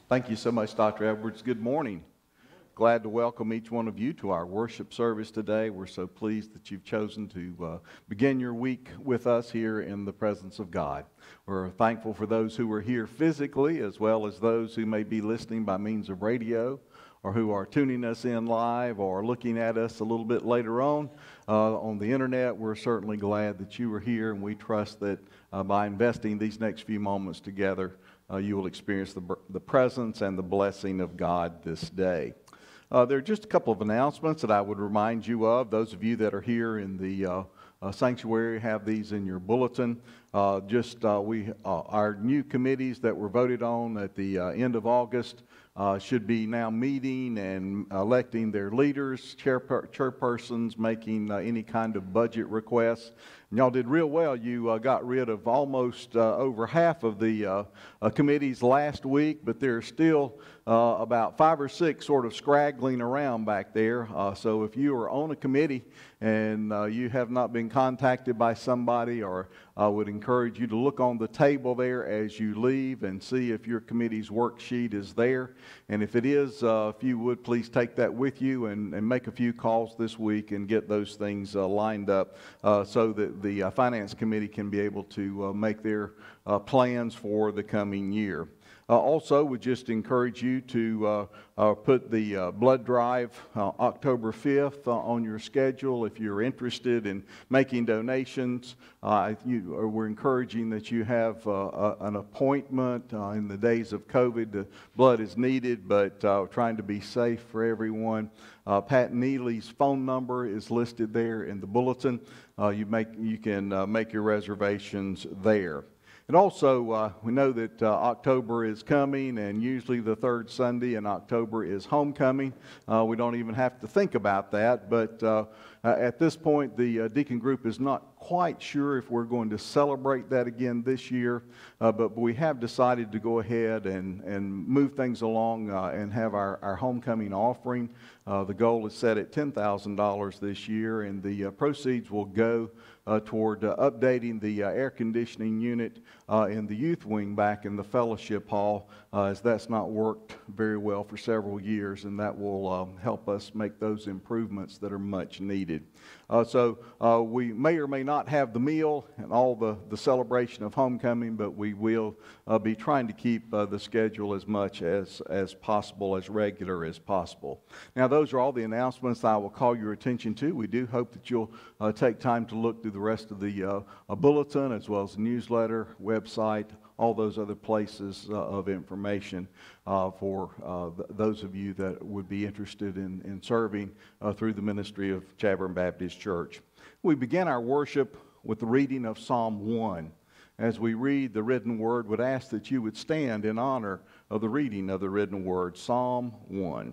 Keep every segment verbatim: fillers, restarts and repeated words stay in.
Thank you so much, Doctor Edwards. Good morning. Glad to welcome each one of you to our worship service today. We're so pleased that you've chosen to uh, begin your week with us here in the presence of God. We're thankful for those who are here physically, as well as those who may be listening by means of radio, or who are tuning us in live or looking at us a little bit later on uh, on the internet. We're certainly glad that you are here, and we trust that uh, by investing these next few moments together, uh, you will experience the, the presence and the blessing of God this day. Uh, there are just a couple of announcements that I would remind you of. Those of you that are here in the uh, uh, sanctuary have these in your bulletin. Uh, just uh, we uh, our new committees that were voted on at the uh, end of August uh, should be now meeting and electing their leaders, chairper- chairpersons, making uh, any kind of budget requests. And y'all did real well. You uh, got rid of almost uh, over half of the uh, uh, committees last week, but there's still uh, about five or six sort of scraggling around back there. Uh, so if you are on a committee and uh, you have not been contacted by somebody, or I would encourage you to look on the table there as you leave and see if your committee's worksheet is there. And if it is, uh, if you would please take that with you and, and make a few calls this week and get those things uh, lined up uh, so that the uh, Finance Committee can be able to uh, make their uh, plans for the coming year. Uh, also, would just encourage you to uh, uh, put the uh, blood drive uh, October fifth uh, on your schedule if you're interested in making donations. Uh, you, uh, we're encouraging that you have uh, a, an appointment. Uh, in the days of COVID, the blood is needed, but uh, trying to be safe for everyone. Uh, Pat Neely's phone number is listed there in the bulletin. Uh, you, make, you can uh, make your reservations there. And also, uh, we know that uh, October is coming, and usually the third Sunday in October is homecoming. Uh, we don't even have to think about that, but uh, at this point, the uh, deacon group is not quite sure if we're going to celebrate that again this year, uh, but we have decided to go ahead and, and move things along uh, and have our, our homecoming offering. Uh, the goal is set at ten thousand dollars this year, and the uh, proceeds will go Uh, toward uh, updating the uh, air conditioning unit uh, in the youth wing back in the fellowship hall, uh, as that's not worked very well for several years, and that will um, help us make those improvements that are much needed. Uh, so uh, we may or may not have the meal and all the, the celebration of homecoming, but we will uh, be trying to keep uh, the schedule as much as, as possible, as regular as possible. Now, those are all the announcements I will call your attention to. We do hope that you'll uh, take time to look through the rest of the uh, bulletin, as well as the newsletter, website, all those other places uh, of information uh, for uh, th- those of you that would be interested in, in serving uh, through the ministry of Chadbourn Baptist Church. We begin our worship with the reading of Psalm one. As we read the written word, would ask that you would stand in honor of the reading of the written word, Psalm one.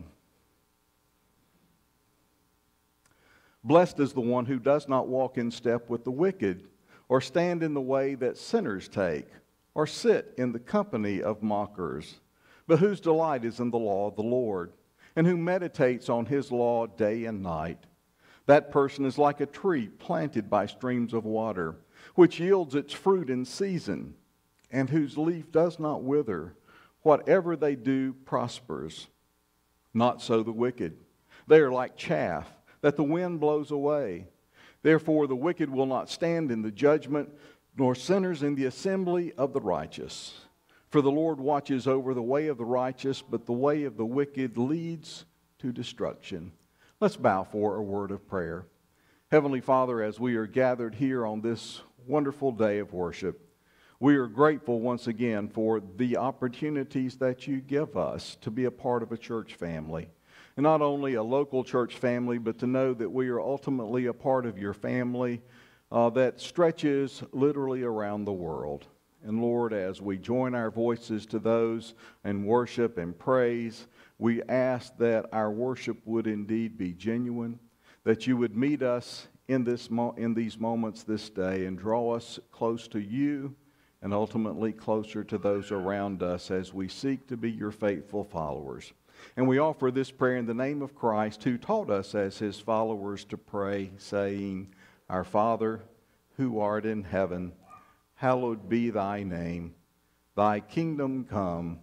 Blessed is the one who does not walk in step with the wicked, or stand in the way that sinners take, or sit in the company of mockers, but whose delight is in the law of the Lord, and who meditates on his law day and night. That person is like a tree planted by streams of water, which yields its fruit in season, and whose leaf does not wither. Whatever they do prospers. Not so the wicked. They are like chaff that the wind blows away. Therefore the wicked will not stand in the judgment, nor sinners in the assembly of the righteous. For the Lord watches over the way of the righteous, but the way of the wicked leads to destruction. Let's bow for a word of prayer. Heavenly Father, as we are gathered here on this wonderful day of worship, we are grateful once again for the opportunities that you give us to be a part of a church family. And not only a local church family, but to know that we are ultimately a part of your family uh, that stretches literally around the world. And Lord, as we join our voices to those in worship and praise, we ask that our worship would indeed be genuine, that you would meet us in this mo- in these moments this day and draw us close to you and ultimately closer to those around us as we seek to be your faithful followers. And we offer this prayer in the name of Christ, who taught us as his followers to pray, saying, Our Father, who art in heaven, hallowed be thy name. Thy kingdom come,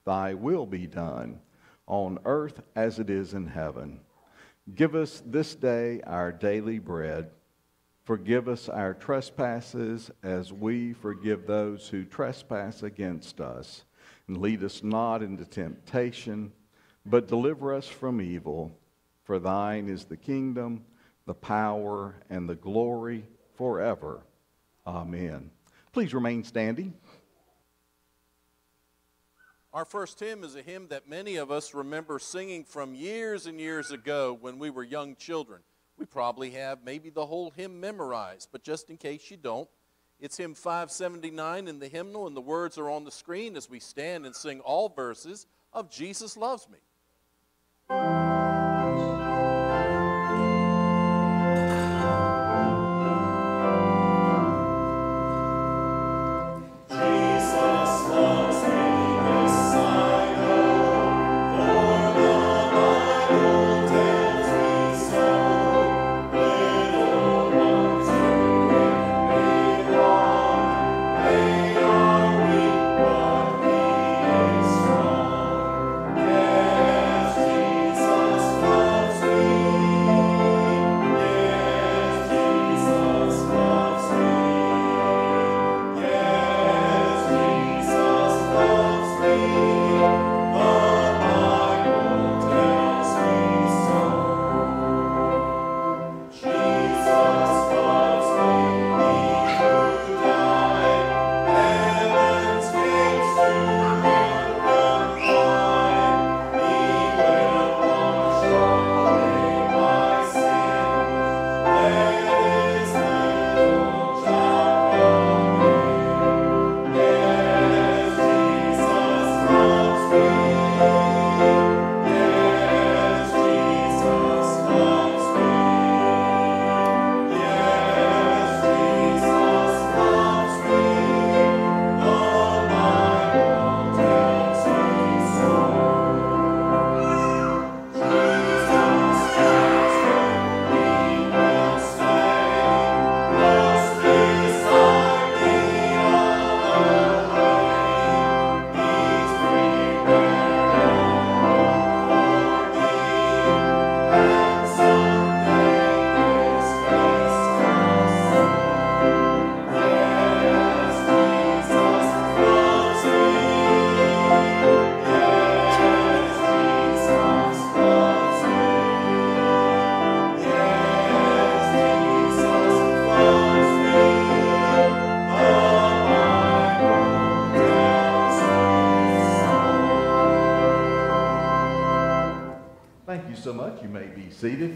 thy will be done, on earth as it is in heaven. Give us this day our daily bread. Forgive us our trespasses as we forgive those who trespass against us. And lead us not into temptation, but deliver us from evil. For thine is the kingdom, the power, and the glory forever. Amen. Please remain standing. Our first hymn is a hymn that many of us remember singing from years and years ago when we were young children. We probably have maybe the whole hymn memorized, but just in case you don't, it's hymn five seventy-nine in the hymnal, and the words are on the screen as we stand and sing all verses of Jesus Loves Me. So much. You may be seated.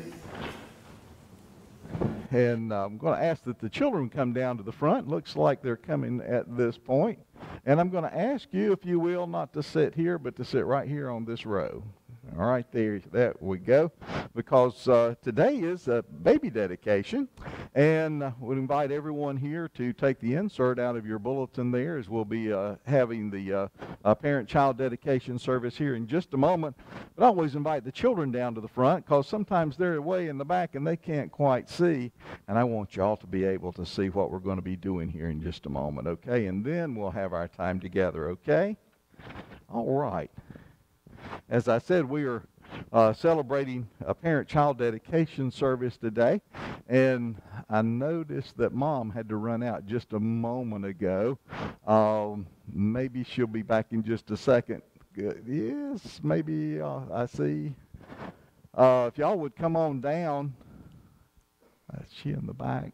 And uh, I'm going to ask that the children come down to the front. Looks like they're coming at this point. And I'm going to ask you, if you will, not to sit here, but to sit right here on this row. All right, there, there we go. Because uh, today is a baby dedication, and uh, would invite everyone here to take the insert out of your bulletin there, as we'll be uh, having the uh, uh, parent-child dedication service here in just a moment. But I always invite the children down to the front, because sometimes they're way in the back and they can't quite see, and I want you all to be able to see what we're going to be doing here in just a moment, okay? And then we'll have our time together, okay? All right. As I said, we are uh, celebrating a parent-child dedication service today, and I noticed that Mom had to run out just a moment ago. Um, maybe she'll be back in just a second. Good. Yes, maybe uh, I see. Uh, if y'all would come on down. That's she in the back.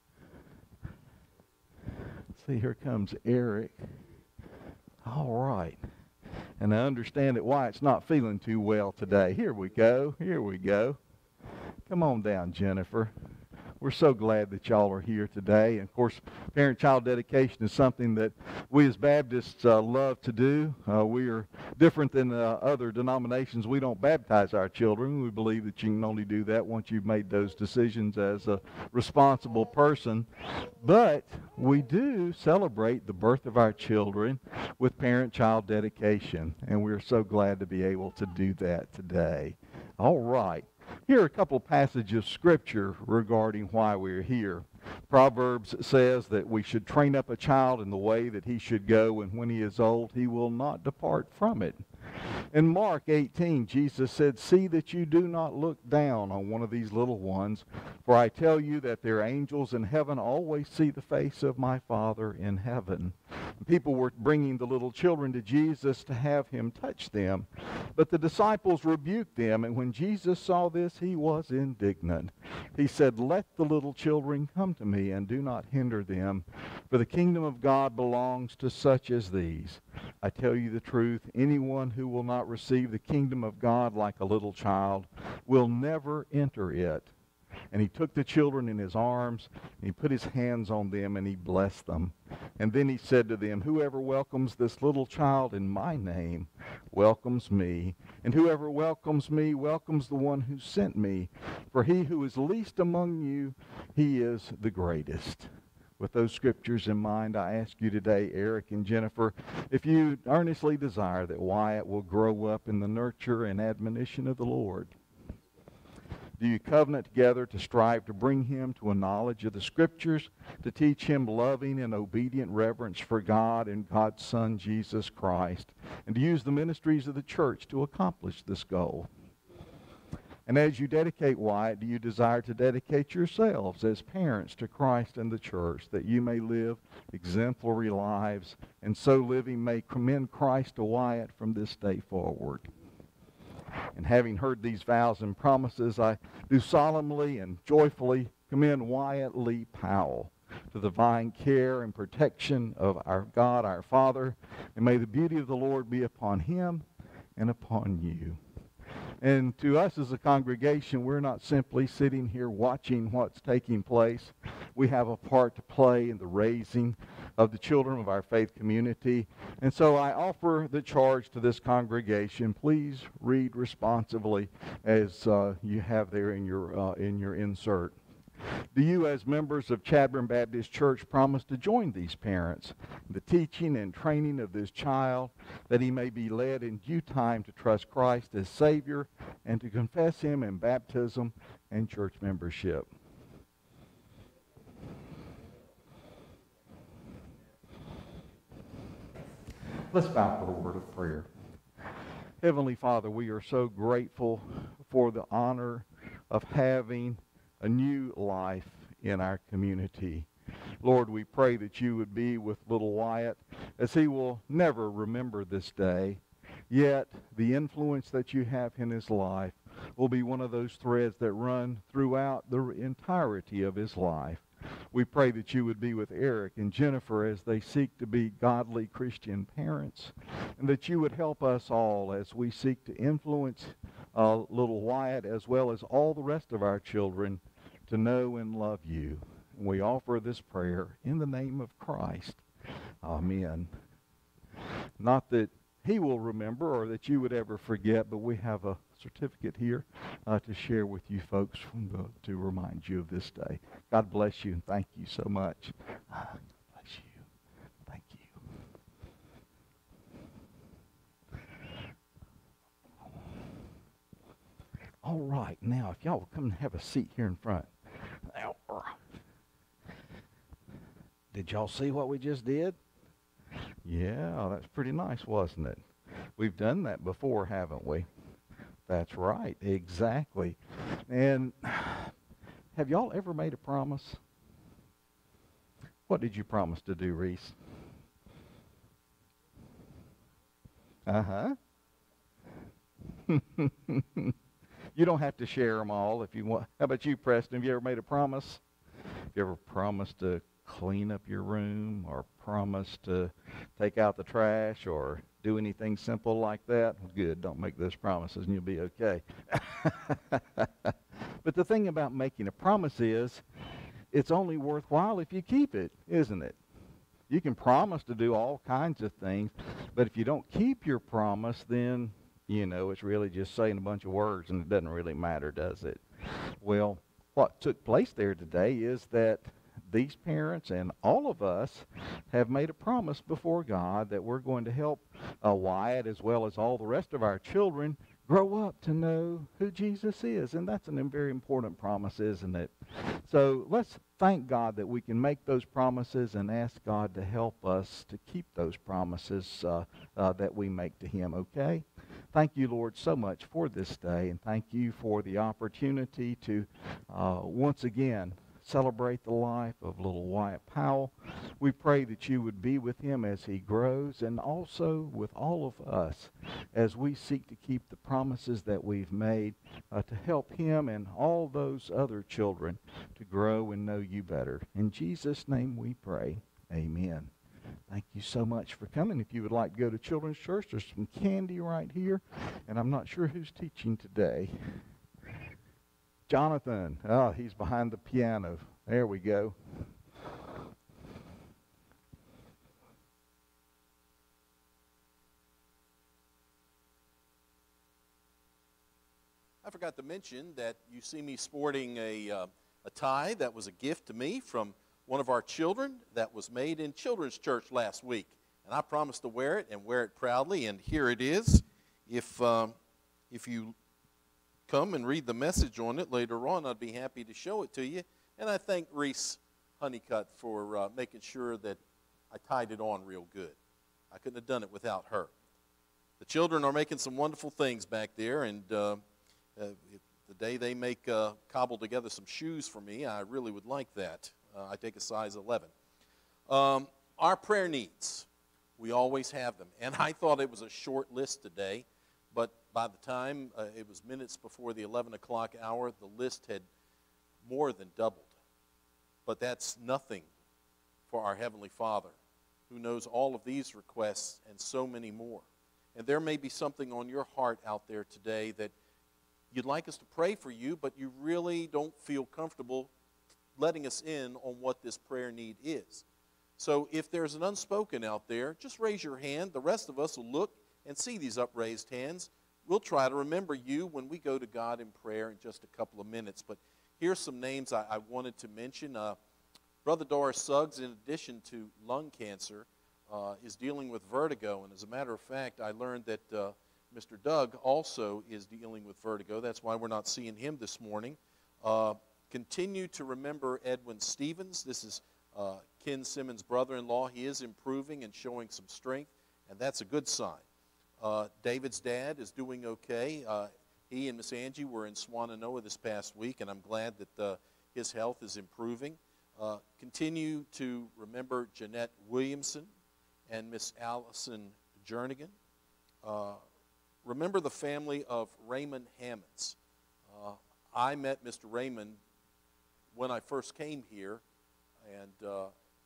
See, here comes Eric. All right. And I understand that Wyatt's not feeling too well today. Here we go. Here we go. Come on down, Jennifer. We're so glad that y'all are here today. And of course, parent-child dedication is something that we as Baptists uh, love to do. Uh, we are different than uh, other denominations. We don't baptize our children. We believe that you can only do that once you've made those decisions as a responsible person. But we do celebrate the birth of our children with parent-child dedication. And we're so glad to be able to do that today. All right. Here are a couple passages of Scripture regarding why we're here. Proverbs says that we should train up a child in the way that he should go, and when he is old, he will not depart from it. In Mark eighteen, Jesus said, "See that you do not look down on one of these little ones, for I tell you that their angels in heaven always see the face of my Father in heaven." People were bringing the little children to Jesus to have him touch them, but the disciples rebuked them, and when Jesus saw this, he was indignant. He said, "Let the little children come to me, and do not hinder them, for the kingdom of God belongs to such as these. I tell you the truth, anyone who will not receive the kingdom of God like a little child will never enter it." And he took the children in his arms, and he put his hands on them, and he blessed them. And then he said to them, "Whoever welcomes this little child in my name welcomes me, and whoever welcomes me welcomes the one who sent me. For he who is least among you, he is the greatest." With those scriptures in mind, I ask you today, Eric and Jennifer, if you earnestly desire that Wyatt will grow up in the nurture and admonition of the Lord. Do you covenant together to strive to bring him to a knowledge of the Scriptures, to teach him loving and obedient reverence for God and God's Son, Jesus Christ, and to use the ministries of the church to accomplish this goal? And as you dedicate Wyatt, do you desire to dedicate yourselves as parents to Christ and the church, that you may live exemplary lives, and so living may commend Christ to Wyatt from this day forward? And having heard these vows and promises, I do solemnly and joyfully commend Wyatt Lee Powell to the divine care and protection of our God, our Father, and may the beauty of the Lord be upon him and upon you. And to us as a congregation, we're not simply sitting here watching what's taking place. We have a part to play in the raising of the children of our faith community. And so I offer the charge to this congregation. Please read responsively as uh, you have there in your, uh, in your insert. Do you, as members of Chadbourn Baptist Church, promise to join these parents in the teaching and training of this child, that he may be led in due time to trust Christ as Savior and to confess him in baptism and church membership? Let's bow for a word of prayer. Heavenly Father, we are so grateful for the honor of having a new life in our community. Lord, we pray that you would be with little Wyatt, as he will never remember this day, yet the influence that you have in his life will be one of those threads that run throughout the entirety of his life. We pray that you would be with Eric and Jennifer as they seek to be godly Christian parents, and that you would help us all as we seek to influence uh, little Wyatt as well as all the rest of our children to know and love you. And we offer this prayer in the name of Christ. Amen. Not that he will remember or that you would ever forget, but we have a certificate here uh, to share with you folks from the, to remind you of this day. God bless you and thank you so much. God bless you. Thank you. All right, now if y'all will come and have a seat here in front. Now, did y'all see what we just did? Yeah, that's pretty nice, wasn't it? We've done that before, haven't we? That's right, exactly. And have y'all ever made a promise? What did you promise to do, Reese? Uh-huh. You don't have to share them all if you want. How about you, Preston? Have you ever made a promise? Have you ever promised to clean up your room, or promised to take out the trash, or do anything simple like that? Good. Don't make those promises and you'll be okay. But the thing about making a promise is it's only worthwhile if you keep it, isn't it? You can promise to do all kinds of things, but if you don't keep your promise, then you know, it's really just saying a bunch of words, and it doesn't really matter, does it? Well, what took place there today is that these parents and all of us have made a promise before God that we're going to help uh, Wyatt as well as all the rest of our children grow up to know who Jesus is. And that's a very important promise, isn't it? So let's thank God that we can make those promises and ask God to help us to keep those promises uh, uh, that we make to Him, okay? Thank you, Lord, so much for this day, and thank you for the opportunity to uh, once again celebrate the life of little Wyatt Powell. We pray that you would be with him as he grows, and also with all of us as we seek to keep the promises that we've made uh, to help him and all those other children to grow and know you better. In Jesus' name we pray. Amen. Thank you so much for coming. If you would like to go to Children's Church, there's some candy right here, and I'm not sure who's teaching today. Jonathan, oh, he's behind the piano. There we go. I forgot to mention that you see me sporting a, uh, a tie that was a gift to me from one of our children that was made in Children's Church last week. And I promised to wear it and wear it proudly, and here it is. If, um, if you come and read the message on it later on, I'd be happy to show it to you. And I thank Reese Honeycutt for uh, making sure that I tied it on real good. I couldn't have done it without her. The children are making some wonderful things back there, and uh, uh, the day they make uh, cobble together some shoes for me, I really would like that. Uh, I take a size eleven. Um, our prayer needs, we always have them. And I thought it was a short list today, but by the time uh, it was minutes before the eleven o'clock hour, the list had more than doubled. But that's nothing for our Heavenly Father, who knows all of these requests and so many more. And there may be something on your heart out there today that you'd like us to pray for you, but you really don't feel comfortable letting us in on what this prayer need is. So if there's an unspoken out there, just raise your hand. The rest of us will look and see these upraised hands. We'll try to remember you when we go to God in prayer in just a couple of minutes. But here's some names I, I wanted to mention. Uh, Brother Doris Suggs, in addition to lung cancer, uh, is dealing with vertigo. And as a matter of fact, I learned that uh, Mister Doug also is dealing with vertigo. That's why we're not seeing him this morning. Uh, continue to remember Edwin Stevens. This is uh, Ken Simmons' brother-in-law. He is improving and showing some strength, and that's a good sign. Uh, David's dad is doing okay. Uh, he and Miss Angie were in Swannanoa this past week, and I'm glad that uh, his health is improving. Uh, continue to remember Jeanette Williamson and Miss Allison Jernigan. Uh, remember the family of Raymond Hammonds. Uh, I met Mister Raymond when I first came here, and uh,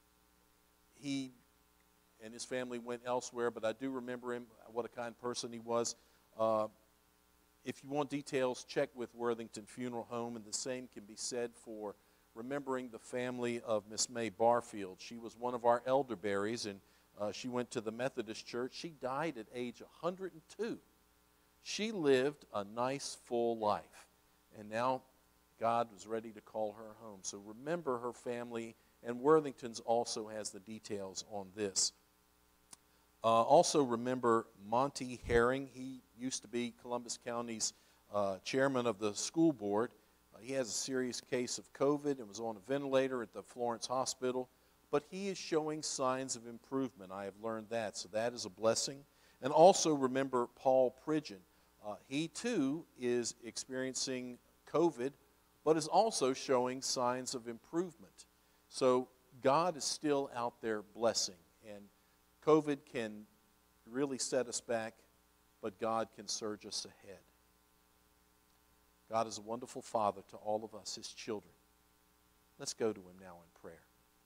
he and his family went elsewhere, but I do remember him, what a kind person he was. Uh, if you want details, check with Worthington Funeral Home, and the same can be said for remembering the family of Miss May Barfield. She was one of our elderberries, and uh, she went to the Methodist Church. She died at age one hundred two. She lived a nice, full life, and now God was ready to call her home. So remember her family, and Worthington's also has the details on this. Uh, also remember Monty Herring. He used to be Columbus County's uh, chairman of the school board. Uh, he has a serious case of COVID and was on a ventilator at the Florence Hospital, but he is showing signs of improvement. I have learned that, so that is a blessing. And also remember Paul Pridgeon. Uh, he too is experiencing COVID, but is also showing signs of improvement. So God is still out there blessing, and COVID can really set us back, but God can surge us ahead. God is a wonderful Father to all of us, His children. Let's go to Him now in prayer.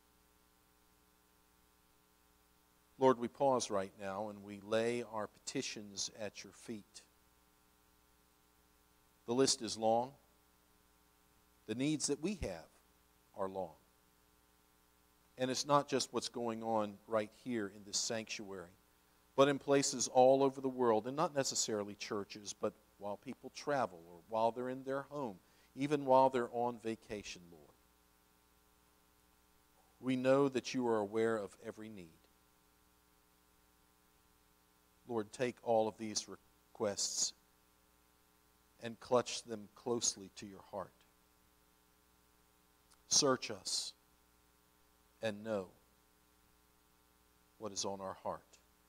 Lord, we pause right now and we lay our petitions at your feet. The list is long. The needs that we have are long. And it's not just what's going on right here in this sanctuary, but in places all over the world, and not necessarily churches, but while people travel or while they're in their home, even while they're on vacation, Lord. We know that you are aware of every need. Lord, take all of these requests and clutch them closely to your heart. Search us and know what is on our heart.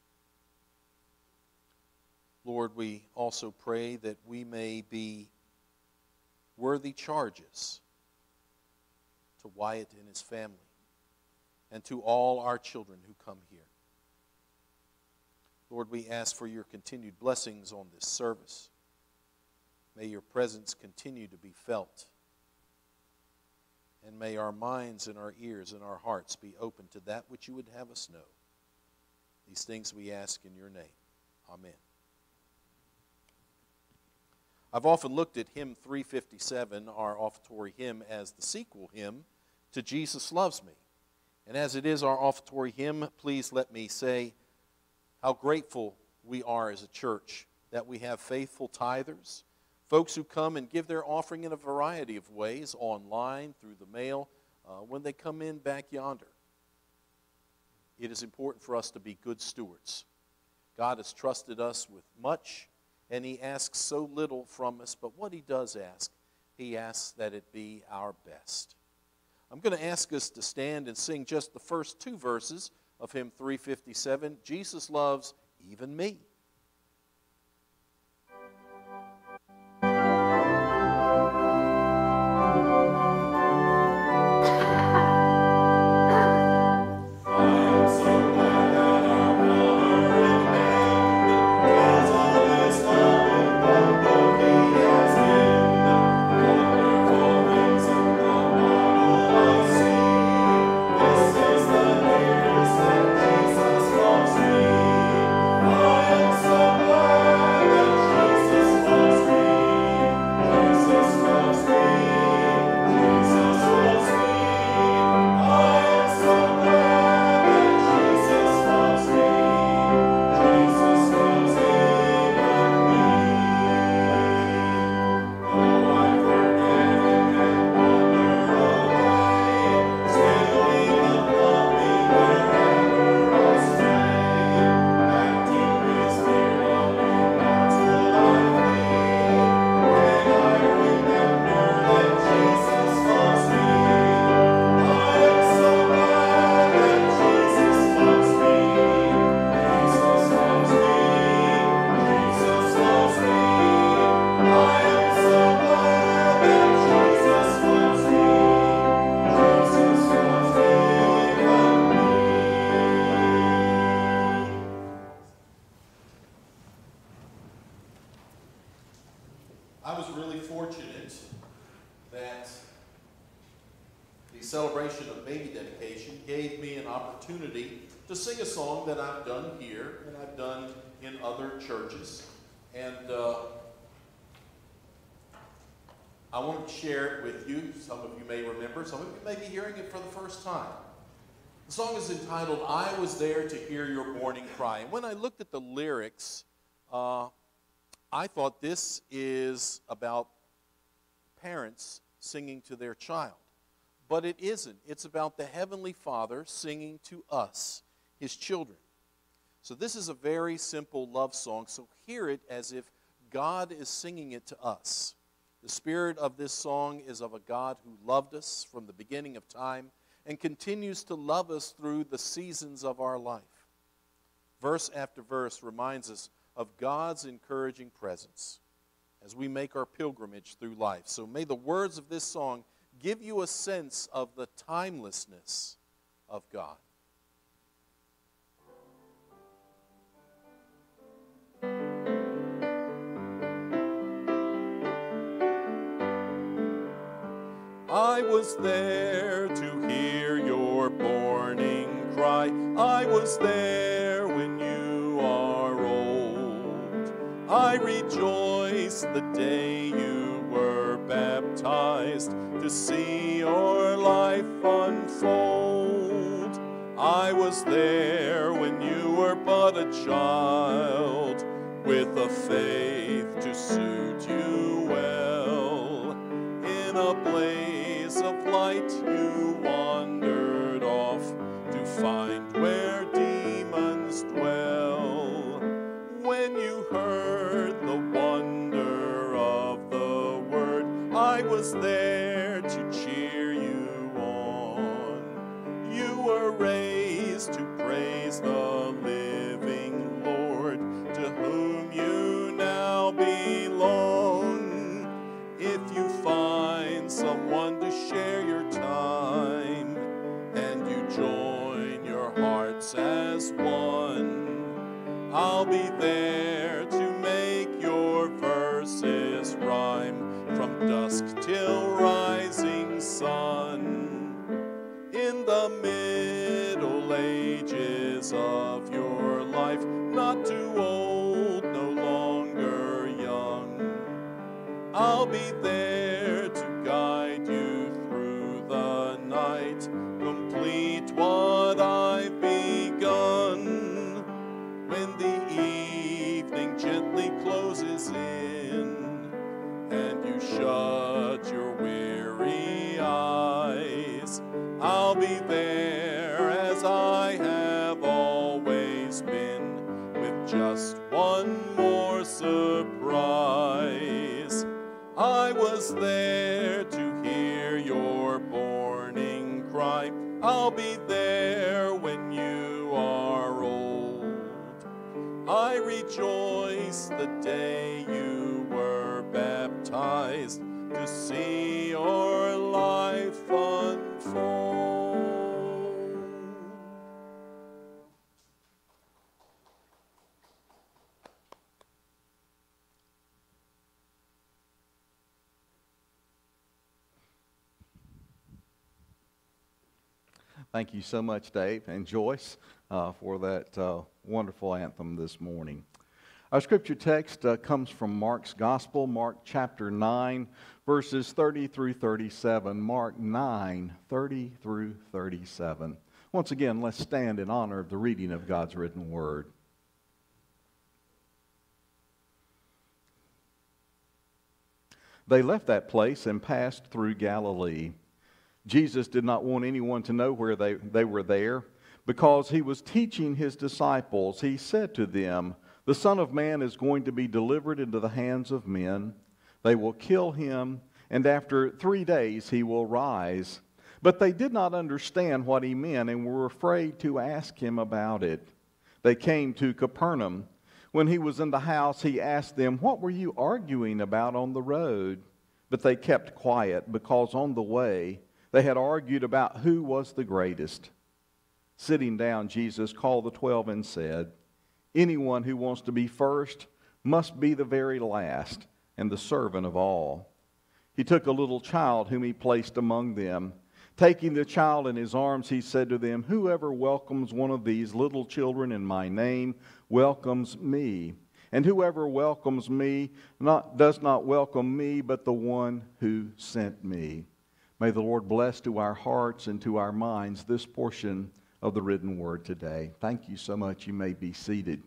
Lord, we also pray that we may be worthy charges to Wyatt and his family and to all our children who come here. Lord, we ask for your continued blessings on this service. May your presence continue to be felt. And may our minds and our ears and our hearts be open to that which you would have us know. These things we ask in your name. Amen. I've often looked at hymn three fifty-seven, our offertory hymn, as the sequel hymn to Jesus Loves Me. And as it is our offertory hymn, please let me say how grateful we are as a church that we have faithful tithers, folks who come and give their offering in a variety of ways, online, through the mail, uh, when they come in back yonder. It is important for us to be good stewards. God has trusted us with much, and he asks so little from us, but what he does ask, he asks that it be our best. I'm going to ask us to stand and sing just the first two verses of hymn three fifty-seven, Jesus Loves Even Me. I was really fortunate that the celebration of baby dedication gave me an opportunity to sing a song that I've done here and I've done in other churches. And uh, I wanted to share it with you. Some of you may remember, some of you may be hearing it for the first time. The song is entitled, I Was There to Hear Your Morning Cry. And when I looked at the lyrics, uh, I thought this is about parents singing to their child. But it isn't. It's about the Heavenly Father singing to us, his children. So this is a very simple love song, so hear it as if God is singing it to us. The spirit of this song is of a God who loved us from the beginning of time and continues to love us through the seasons of our life. Verse after verse reminds us of God's encouraging presence as we make our pilgrimage through life. So may the words of this song give you a sense of the timelessness of God. I was there to hear your morning cry. I was there when you are old. I rejoice the day you were baptized to see your life unfold. I was there when you were but a child with a faith to suit you well. In a blaze of light you wandered off to find where demons dwell. When you heard the wonder of is to praise the living Lord, to whom you now belong. If you find someone to share your time, and you join your hearts as one, I'll be there to make your verses rhyme from dusk till rising sun. In the Middle Ages of your life, not too old, no longer young, I'll be there to guide you through the night, complete what I've begun. When the evening gently closes in, and you shut your weary eyes, I'll be there as I have always been, with just one more surprise. I was there to hear your morning cry. I'll be there when you are old. I rejoice the day you were baptized, to see your life unfold. Thank you so much, Dave and Joyce, uh, for that uh, wonderful anthem this morning. Our scripture text uh, comes from Mark's Gospel, Mark chapter nine, verses thirty through thirty-seven. Mark nine, thirty through thirty-seven. Once again, let's stand in honor of the reading of God's written word. They left that place and passed through Galilee. Jesus did not want anyone to know where they, they were there, because he was teaching his disciples. He said to them, "The Son of Man is going to be delivered into the hands of men. They will kill him, and after three days he will rise." But they did not understand what he meant and were afraid to ask him about it. They came to Capernaum. When he was in the house, he asked them, "What were you arguing about on the road?" But they kept quiet, because on the way they had argued about who was the greatest. Sitting down, Jesus called the twelve and said, "Anyone who wants to be first must be the very last and the servant of all." He took a little child whom he placed among them. Taking the child in his arms, he said to them, "Whoever welcomes one of these little children in my name welcomes me. And whoever welcomes me not, does not welcome me, but the one who sent me." May the Lord bless to our hearts and to our minds this portion of the written word today. Thank you so much. You may be seated.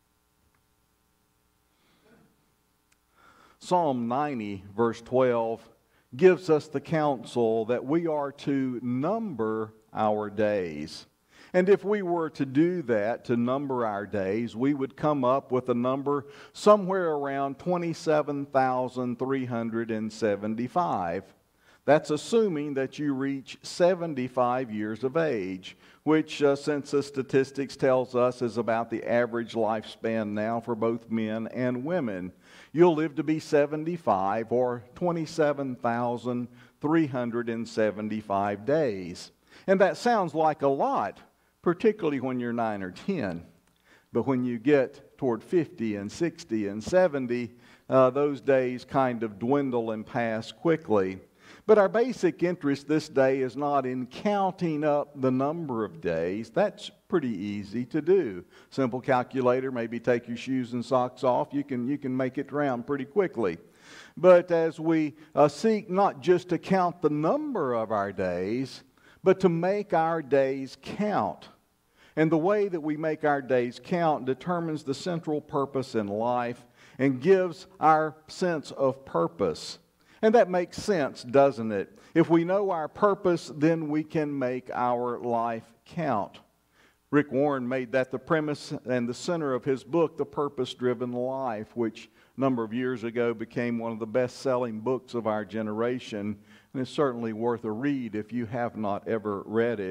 Psalm ninety, verse twelve, gives us the counsel that we are to number our days. And if we were to do that, to number our days, we would come up with a number somewhere around twenty-seven thousand three hundred seventy-five. That's assuming that you reach seventy-five years of age, which uh, census statistics tells us is about the average lifespan now for both men and women. You'll live to be seventy-five, or twenty-seven thousand three hundred seventy-five days. And that sounds like a lot, particularly when you're nine or ten. But when you get toward fifty and sixty and seventy, uh, those days kind of dwindle and pass quickly. But our basic interest this day is not in counting up the number of days. That's pretty easy to do. Simple calculator, maybe take your shoes and socks off. You can, you can make it round pretty quickly. But as we uh, seek not just to count the number of our days, but to make our days count. And the way that we make our days count determines the central purpose in life and gives our sense of purpose. And that makes sense, doesn't it? If we know our purpose, then we can make our life count. Rick Warren made that the premise and the center of his book, The Purpose-Driven Life, which a number of years ago became one of the best-selling books of our generation. And it's certainly worth a read if you have not ever read it.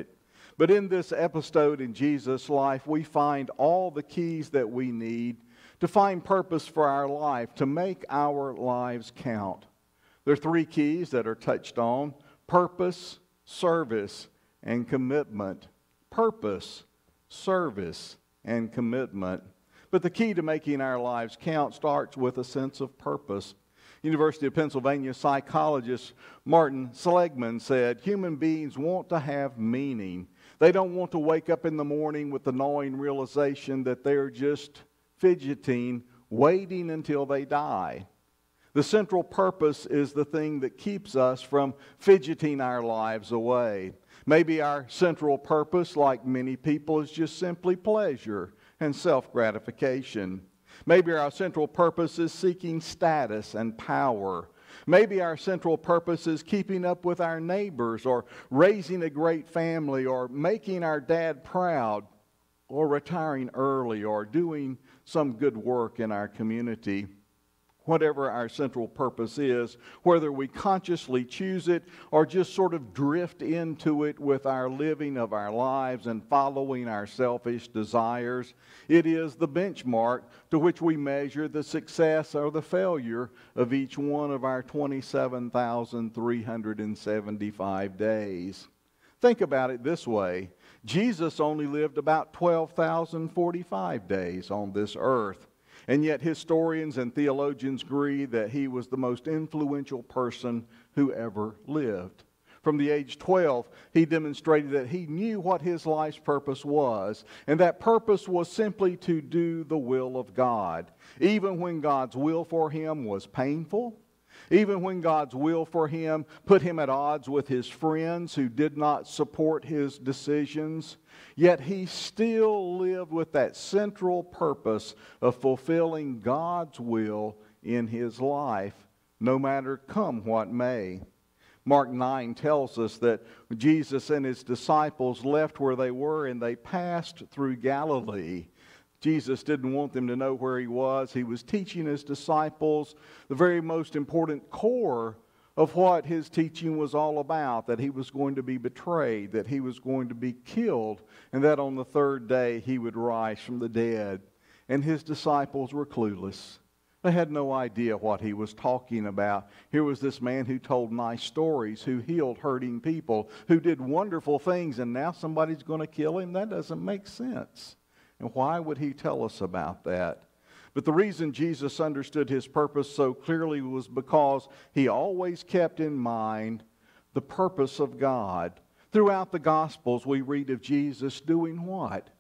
But in this episode in Jesus' life, we find all the keys that we need to find purpose for our life, to make our lives count. There are three keys that are touched on: purpose, service, and commitment. Purpose, service, and commitment. But the key to making our lives count starts with a sense of purpose. University of Pennsylvania psychologist Martin Seligman said, human beings want to have meaning. They don't want to wake up in the morning with the gnawing realization that they're just fidgeting, waiting until they die. The central purpose is the thing that keeps us from fidgeting our lives away. Maybe our central purpose, like many people, is just simply pleasure and self-gratification. Maybe our central purpose is seeking status and power. Maybe our central purpose is keeping up with our neighbors, or raising a great family, or making our dad proud, or retiring early, or doing some good work in our community. Whatever our central purpose is, whether we consciously choose it or just sort of drift into it with our living of our lives and following our selfish desires, it is the benchmark to which we measure the success or the failure of each one of our twenty-seven thousand three hundred seventy-five days. Think about it this way. Jesus only lived about twelve thousand forty-five days on this earth. And yet historians and theologians agree that he was the most influential person who ever lived. From the age twelve, he demonstrated that he knew what his life's purpose was. And that purpose was simply to do the will of God. Even when God's will for him was painful, even when God's will for him put him at odds with his friends who did not support his decisions, yet he still lived with that central purpose of fulfilling God's will in his life, no matter come what may. Mark nine tells us that Jesus and his disciples left where they were and they passed through Galilee. Jesus didn't want them to know where he was. He was teaching his disciples the very most important core of what his teaching was all about, that he was going to be betrayed, that he was going to be killed, and that on the third day he would rise from the dead. And his disciples were clueless. They had no idea what he was talking about. Here was this man who told nice stories, who healed hurting people, who did wonderful things, and now somebody's going to kill him? That doesn't make sense. And why would he tell us about that? But the reason Jesus understood his purpose so clearly was because he always kept in mind the purpose of God. Throughout the Gospels, we read of Jesus doing what?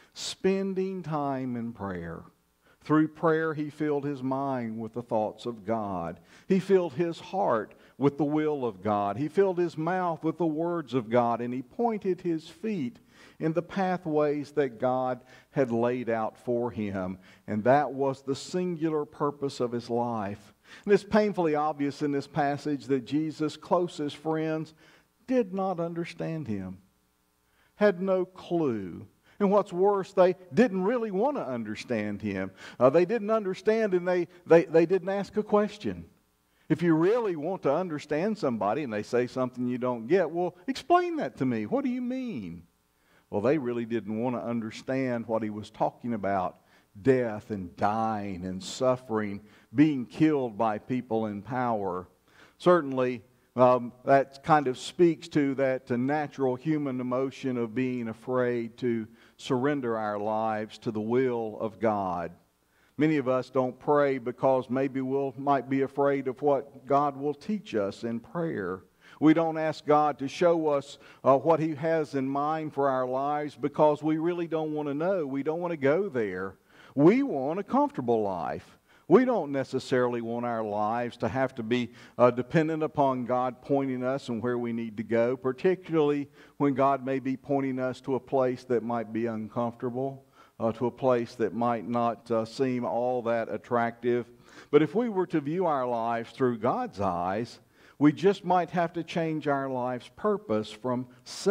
Spending time in prayer. Through prayer, he filled his mind with the thoughts of God. He filled his heart with the will of God. He filled his mouth with the words of God, and he pointed his feet in the pathways that God had laid out for him. And that was the singular purpose of his life. And it's painfully obvious in this passage that Jesus' closest friends did not understand him, had no clue. And what's worse, they didn't really want to understand him. Uh, they didn't understand, and they, they, they didn't ask a question. If you really want to understand somebody and they say something you don't get, well, explain that to me. What do you mean? Well, they really didn't want to understand what he was talking about. Death and dying and suffering, being killed by people in power. Certainly, um, that kind of speaks to that uh, natural human emotion of being afraid to surrender our lives to the will of God. Many of us don't pray because maybe we might be afraid of what God will teach us in prayer. We don't ask God to show us uh, what he has in mind for our lives because we really don't want to know. We don't want to go there. We want a comfortable life. We don't necessarily want our lives to have to be uh, dependent upon God pointing us and where we need to go, particularly when God may be pointing us to a place that might be uncomfortable, uh, to a place that might not uh, seem all that attractive. But if we were to view our lives through God's eyes, we just might have to change our life's purpose from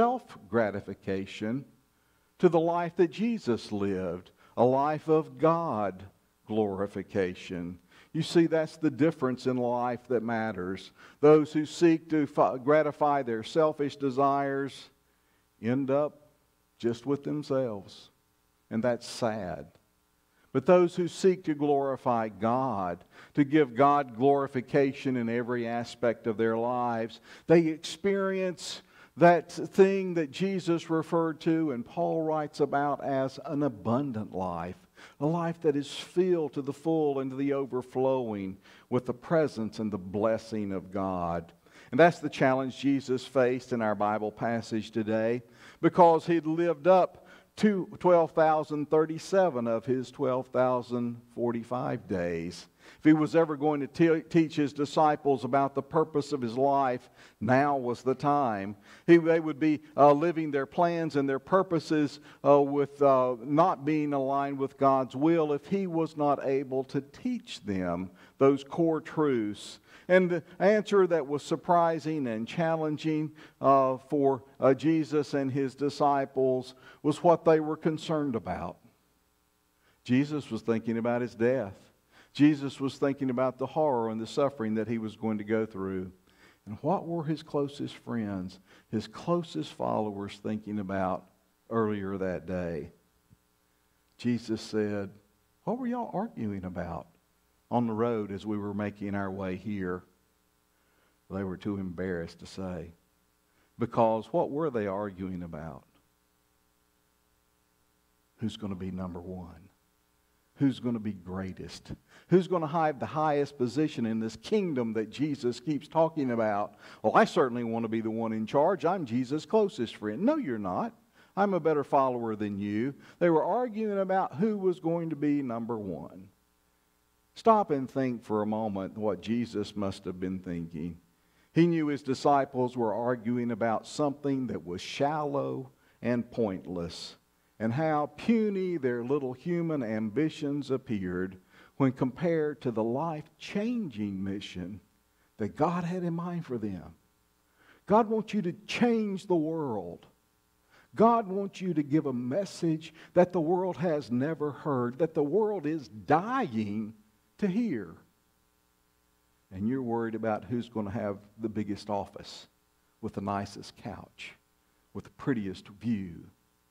self-gratification to the life that Jesus lived, a life of God glorification. You see, that's the difference in life that matters. Those who seek to gratify their selfish desires end up just with themselves. And that's sad. But those who seek to glorify God, to give God glorification in every aspect of their lives, they experience that thing that Jesus referred to and Paul writes about as an abundant life. A life that is filled to the full and to the overflowing with the presence and the blessing of God. And that's the challenge Jesus faced in our Bible passage today, because he'd lived up to twelve thousand thirty-seven of his twelve thousand forty-five days. If he was ever going to te- teach his disciples about the purpose of his life, now was the time. He, they would be uh, living their plans and their purposes uh, with uh, not being aligned with God's will if he was not able to teach them those core truths. And the answer that was surprising and challenging uh, for uh, Jesus and his disciples was what they were concerned about. Jesus was thinking about his death. Jesus was thinking about the horror and the suffering that he was going to go through. And what were his closest friends, his closest followers thinking about earlier that day? Jesus said, "What were y'all arguing about on the road as we were making our way here?" They were too embarrassed to say. Because what were they arguing about? Who's going to be number one? Who's going to be greatest? Who's going to have the highest position in this kingdom that Jesus keeps talking about? Well, I certainly want to be the one in charge. I'm Jesus' closest friend. No, you're not. I'm a better follower than you. They were arguing about who was going to be number one. Stop and think for a moment what Jesus must have been thinking. He knew his disciples were arguing about something that was shallow and pointless, and how puny their little human ambitions appeared when compared to the life-changing mission that God had in mind for them. God wants you to change the world. God wants you to give a message that the world has never heard, that the world is dying to hear. And you're worried about who's going to have the biggest office, with the nicest couch, with the prettiest view.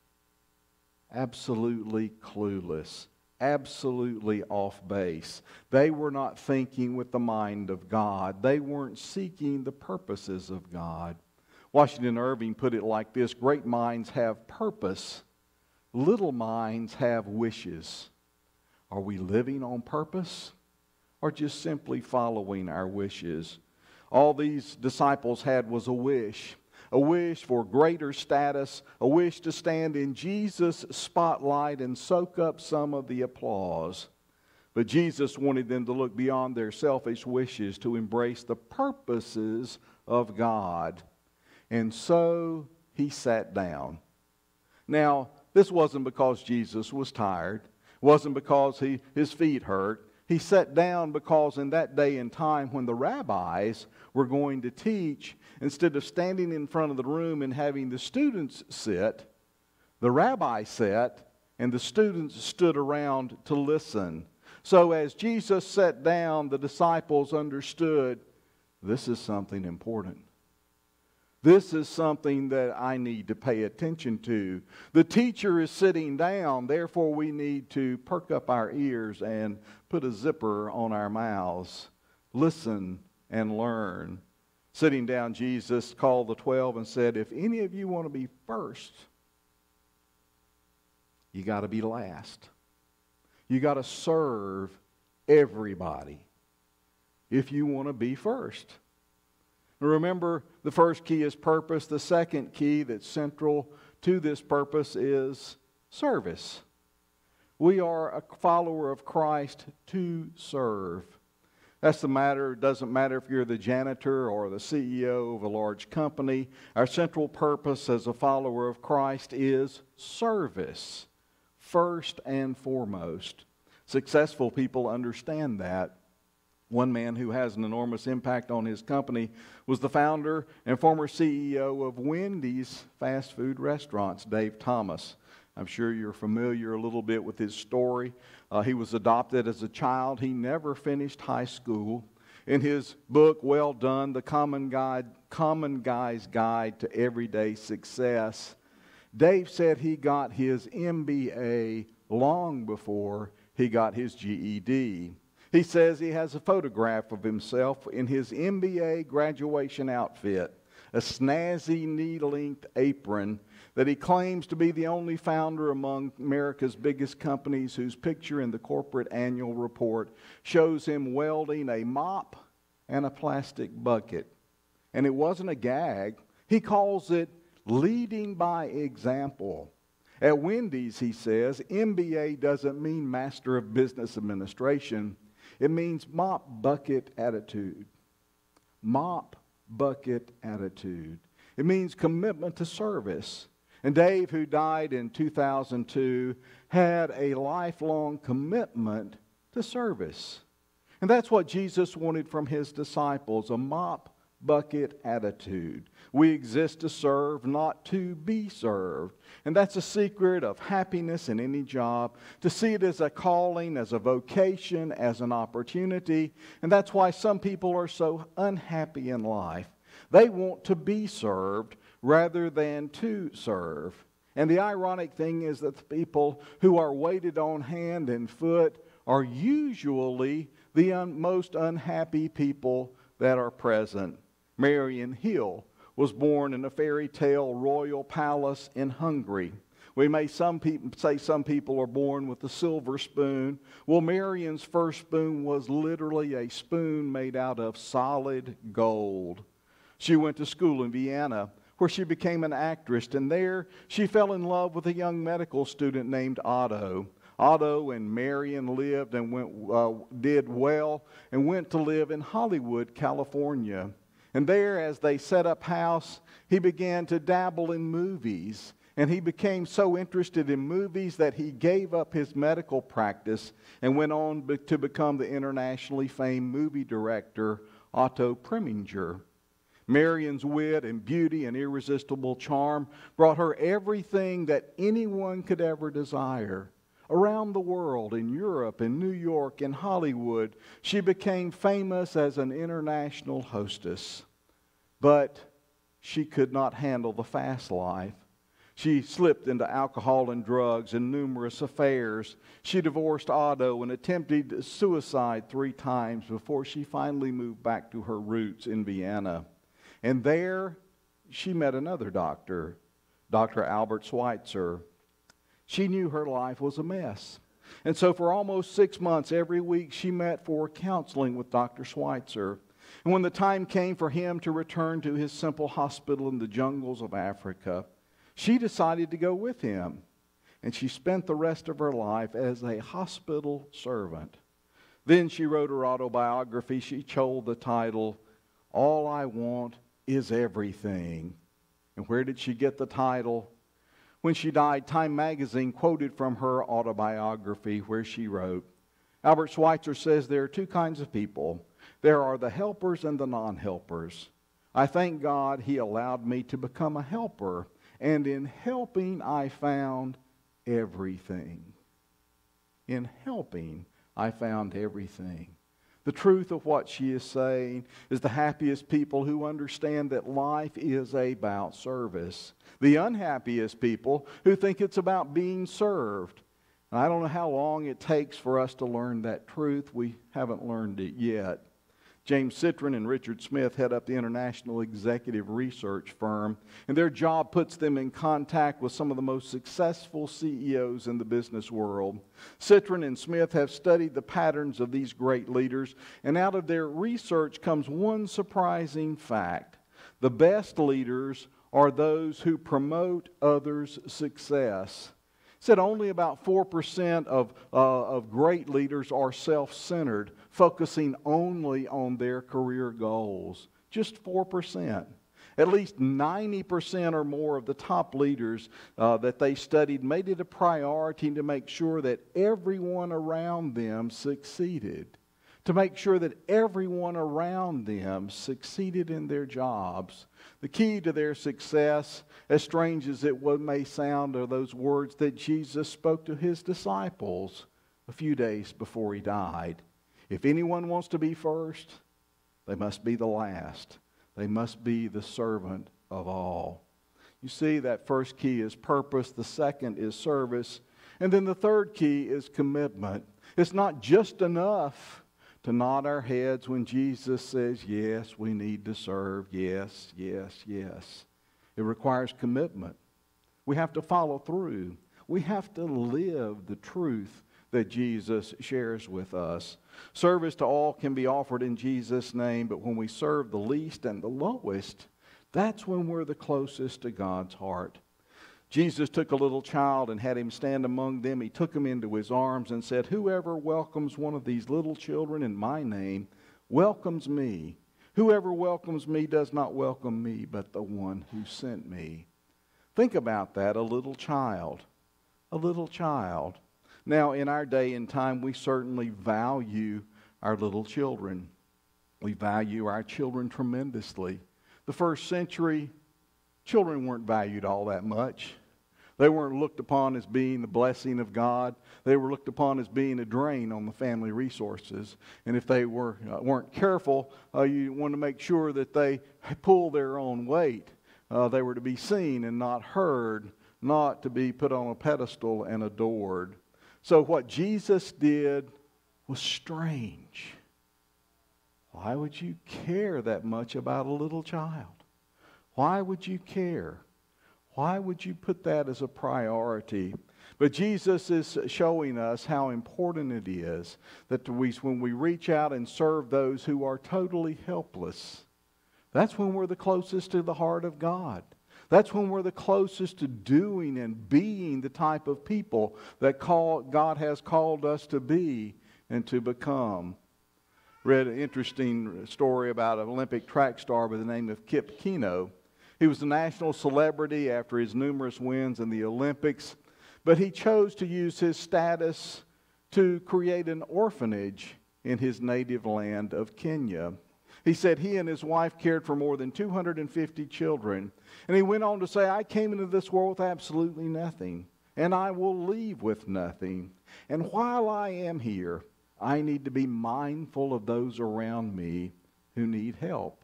Absolutely clueless, absolutely off base. They were not thinking with the mind of God. They weren't seeking the purposes of God. Washington Irving put it like this: great minds have purpose, little minds have wishes. Are we living on purpose, or just simply following our wishes? All these disciples had was a wish. A wish for greater status, a wish to stand in Jesus' spotlight and soak up some of the applause. But Jesus wanted them to look beyond their selfish wishes to embrace the purposes of God. And so he sat down. Now, this wasn't because Jesus was tired. It wasn't because he, his feet hurt. He sat down because in that day and time when the rabbis were going to teach, instead of standing in front of the room and having the students sit, the rabbi sat and the students stood around to listen. So as Jesus sat down, the disciples understood, this is something important. This is something that I need to pay attention to. The teacher is sitting down, therefore we need to perk up our ears and put a zipper on our mouths. Listen and learn. Sitting down, Jesus called the twelve and said, if any of you want to be first, you got to be last. You got to serve everybody if you want to be first. Remember, the first key is purpose. The second key that's central to this purpose is service. We are a follower of Christ to serve. That's the matter. It doesn't matter if you're the janitor or the C E O of a large company. Our central purpose as a follower of Christ is service, first and foremost. Successful people understand that. One man who has an enormous impact on his company was the founder and former C E O of Wendy's fast food restaurants, Dave Thomas. I'm sure you're familiar a little bit with his story. Uh, he was adopted as a child. He never finished high school. In his book, Well Done, The Common Guide, Common Guy's Guide to Everyday Success, Dave said he got his M B A long before he got his G E D. He says he has a photograph of himself in his M B A graduation outfit, a snazzy knee-length apron that he claims to be the only founder among America's biggest companies whose picture in the corporate annual report shows him welding a mop and a plastic bucket. And it wasn't a gag. He calls it leading by example. At Wendy's, he says, M B A doesn't mean Master of Business Administration. It means mop bucket attitude. Mop bucket attitude. It means commitment to service. And Dave, who died in two thousand two, had a lifelong commitment to service. And that's what Jesus wanted from his disciples, a mop bucket attitude. We exist to serve, not to be served. And that's a secret of happiness in any job, to see it as a calling, as a vocation, as an opportunity. And that's why some people are so unhappy in life. They want to be served rather than to serve. And the ironic thing is that the people who are waited on hand and foot are usually the un- most unhappy people that are present. Marion Hill was born in a fairy tale royal palace in Hungary. We may some people say some people are born with a silver spoon. Well, Marion's first spoon was literally a spoon made out of solid gold. She went to school in Vienna, where she became an actress, and there she fell in love with a young medical student named Otto. Otto and Marion lived and went, uh, did well and went to live in Hollywood, California. And there, as they set up house, he began to dabble in movies. And he became so interested in movies that he gave up his medical practice and went on be- to become the internationally famed movie director, Otto Preminger. Marion's wit and beauty and irresistible charm brought her everything that anyone could ever desire. Around the world, in Europe, in New York, in Hollywood, she became famous as an international hostess. But she could not handle the fast life. She slipped into alcohol and drugs and numerous affairs. She divorced Otto and attempted suicide three times before she finally moved back to her roots in Vienna. And there she met another doctor, Doctor Albert Schweitzer. She knew her life was a mess. And so for almost six months, every week, she met for counseling with Doctor Schweitzer. And when the time came for him to return to his simple hospital in the jungles of Africa, she decided to go with him. And she spent the rest of her life as a hospital servant. Then she wrote her autobiography. She chose the title, All I Want is Everything. And where did she get the title? When she died, Time magazine quoted from her autobiography where she wrote, Albert Schweitzer says there are two kinds of people. There are the helpers and the non-helpers. I thank God he allowed me to become a helper, and in helping I found everything. In helping I found everything. The truth of what she is saying is the happiest people who understand that life is about service. The unhappiest people who think it's about being served. And I don't know how long it takes for us to learn that truth. We haven't learned it yet. James Citron and Richard Smith head up the International Executive Research Firm, and their job puts them in contact with some of the most successful C E Os in the business world. Citron and Smith have studied the patterns of these great leaders, and out of their research comes one surprising fact. The best leaders are those who promote others' success. Said only about four percent of, uh, of great leaders are self-centered, focusing only on their career goals. Just four percent. At least ninety percent or more of the top leaders uh, that they studied made it a priority to make sure that everyone around them succeeded. To make sure that everyone around them succeeded in their jobs. The key to their success, as strange as it may sound, are those words that Jesus spoke to his disciples a few days before he died. If anyone wants to be first, they must be the last. They must be the servant of all. You see, that first key is purpose, the second is service, and then the third key is commitment. It's not just enough to nod our heads when Jesus says, yes, we need to serve, yes, yes, yes. It requires commitment. We have to follow through. We have to live the truth that Jesus shares with us. Service to all can be offered in Jesus' name, but when we serve the least and the lowest, that's when we're the closest to God's heart. Jesus took a little child and had him stand among them. He took him into his arms and said, whoever welcomes one of these little children in my name welcomes me. Whoever welcomes me does not welcome me, but the one who sent me. Think about that, a little child. A little child. Now, in our day and time, we certainly value our little children. We value our children tremendously. The first century, children weren't valued all that much. They weren't looked upon as being the blessing of God. They were looked upon as being a drain on the family resources. And if they were, uh, weren't careful, uh, you want to make sure that they pull their own weight. Uh, they were to be seen and not heard, not to be put on a pedestal and adored. So what Jesus did was strange. Why would you care that much about a little child? Why would you care? Why would you put that as a priority? But Jesus is showing us how important it is that we, when we reach out and serve those who are totally helpless, that's when we're the closest to the heart of God. That's when we're the closest to doing and being the type of people that call, God has called us to be and to become. Read an interesting story about an Olympic track star by the name of Kip Keino. He was a national celebrity after his numerous wins in the Olympics, but he chose to use his status to create an orphanage in his native land of Kenya. He said he and his wife cared for more than two hundred fifty children. And he went on to say, I came into this world with absolutely nothing, and I will leave with nothing. And while I am here, I need to be mindful of those around me who need help.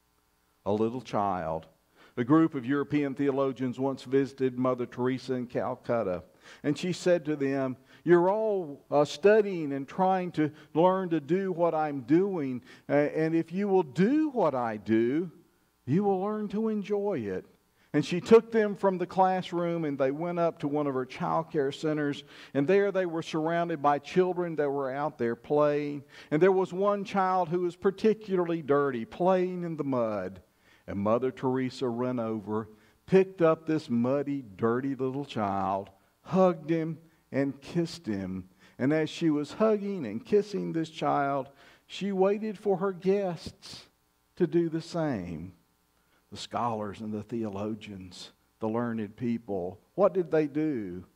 A little child. A group of European theologians once visited Mother Teresa in Calcutta, and she said to them, you're all uh, studying and trying to learn to do what I'm doing, uh, and if you will do what I do, you will learn to enjoy it. And she took them from the classroom and they went up to one of her child care centers. And there they were surrounded by children that were out there playing. And there was one child who was particularly dirty, playing in the mud. And Mother Teresa ran over, picked up this muddy, dirty little child, hugged him and kissed him. And as she was hugging and kissing this child, she waited for her guests to do the same. The scholars and the theologians, the learned people, what did they do?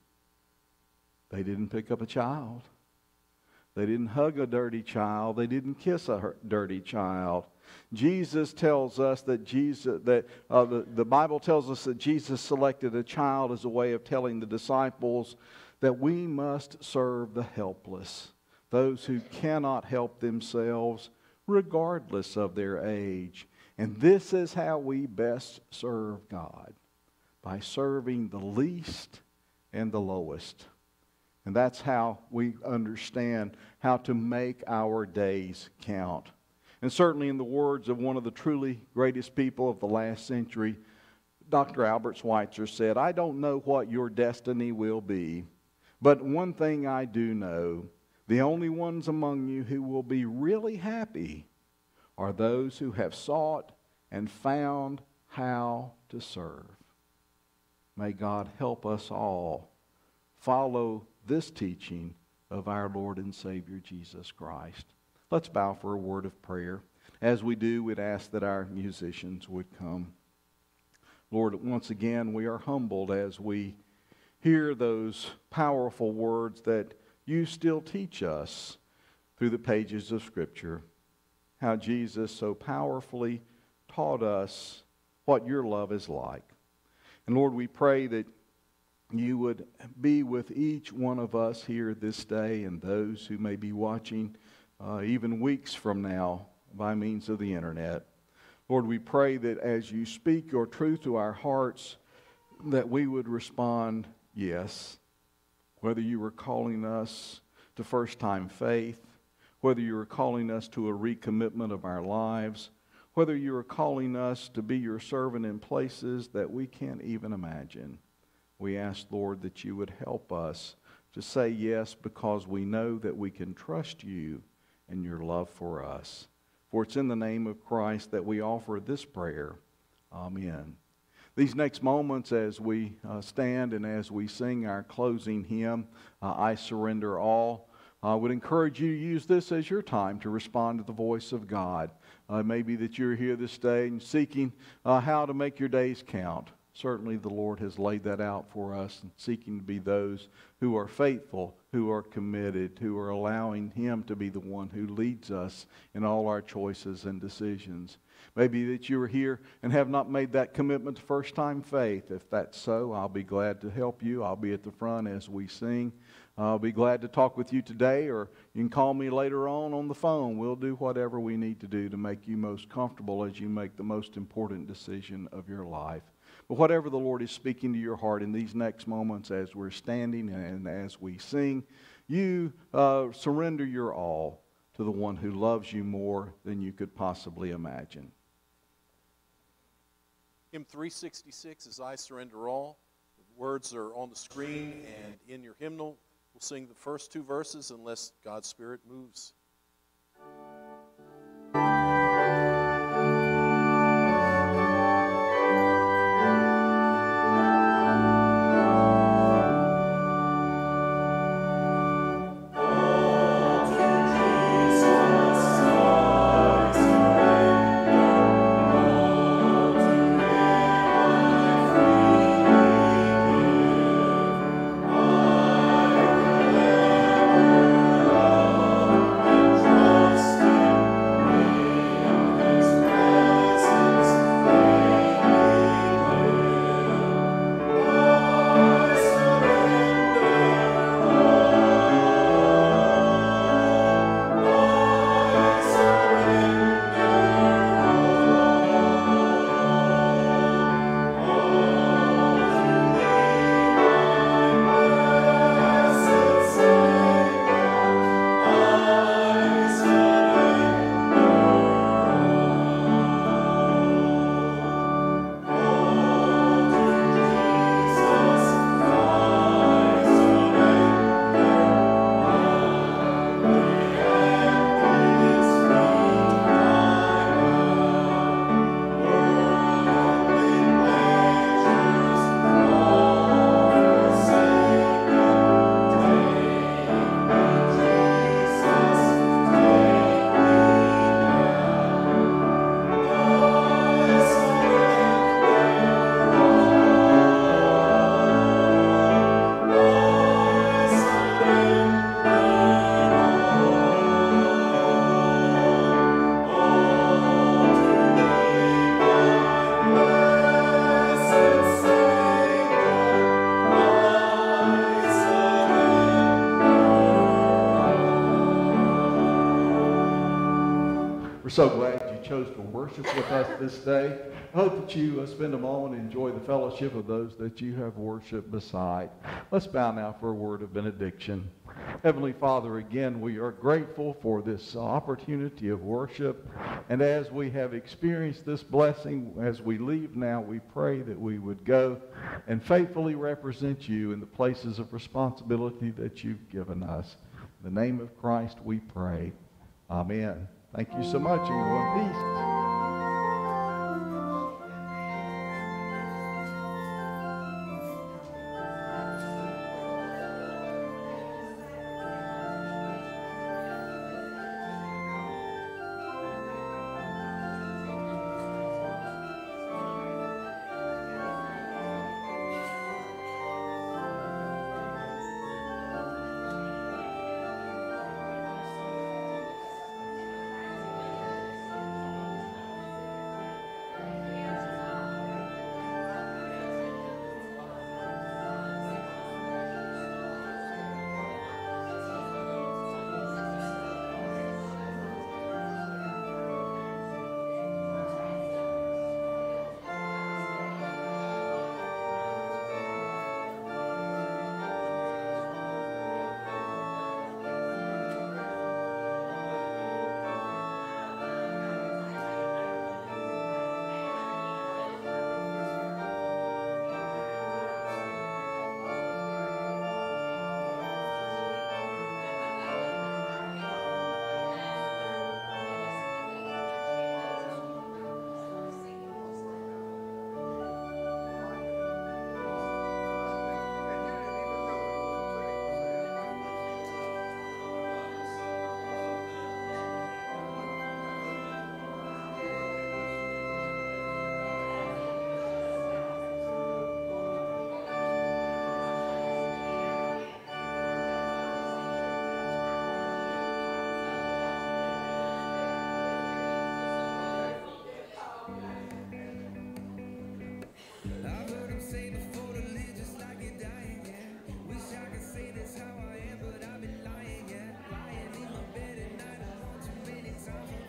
They didn't pick up a child. They didn't hug a dirty child. They didn't kiss a dirty child. Jesus tells us that Jesus, that uh, the, the Bible tells us that Jesus selected a child as a way of telling the disciples that we must serve the helpless, those who cannot help themselves, regardless of their age. And this is how we best serve God, by serving the least and the lowest. And that's how we understand how to make our days count. And certainly in the words of one of the truly greatest people of the last century, Doctor Albert Schweitzer said, I don't know what your destiny will be, but one thing I do know, the only ones among you who will be really happy are those who have sought and found how to serve. May God help us all follow this teaching of our Lord and Savior Jesus Christ. Let's bow for a word of prayer. As we do, we'd ask that our musicians would come. Lord, once again, we are humbled as we hear those powerful words that you still teach us through the pages of Scripture. How Jesus so powerfully taught us what your love is like. And Lord, we pray that you would be with each one of us here this day and those who may be watching uh, even weeks from now by means of the internet. Lord, we pray that as you speak your truth to our hearts, that we would respond, yes. Whether you were calling us to first-time faith, whether you were calling us to a recommitment of our lives, whether you were calling us to be your servant in places that we can't even imagine. We ask, Lord, that you would help us to say yes because we know that we can trust you and your love for us. For it's in the name of Christ that we offer this prayer. Amen. These next moments as we uh, stand and as we sing our closing hymn, uh, I Surrender All, I would encourage you to use this as your time to respond to the voice of God. Uh, maybe that you're here this day and seeking uh, how to make your days count. Certainly the Lord has laid that out for us, and seeking to be those who are faithful, who are committed, who are allowing Him to be the one who leads us in all our choices and decisions. Maybe that you are here and have not made that commitment to first-time faith. If that's so, I'll be glad to help you. I'll be at the front as we sing. I'll be glad to talk with you today, or you can call me later on on the phone. We'll do whatever we need to do to make you most comfortable as you make the most important decision of your life. But whatever the Lord is speaking to your heart in these next moments as we're standing and as we sing, you uh, surrender your all to the one who loves you more than you could possibly imagine. Hymn three sixty-six is I Surrender All. The words are on the screen and in your hymnal. We'll sing the first two verses unless God's Spirit moves. So glad you chose to worship with us this day. I hope that you uh, spend a moment and enjoy the fellowship of those that you have worshiped beside. Let's bow now for a word of benediction. Heavenly Father, again, we are grateful for this opportunity of worship. And as we have experienced this blessing, as we leave now, we pray that we would go and faithfully represent you in the places of responsibility that you've given us. In the name of Christ we pray. Amen. Thank you so much, and go in peace.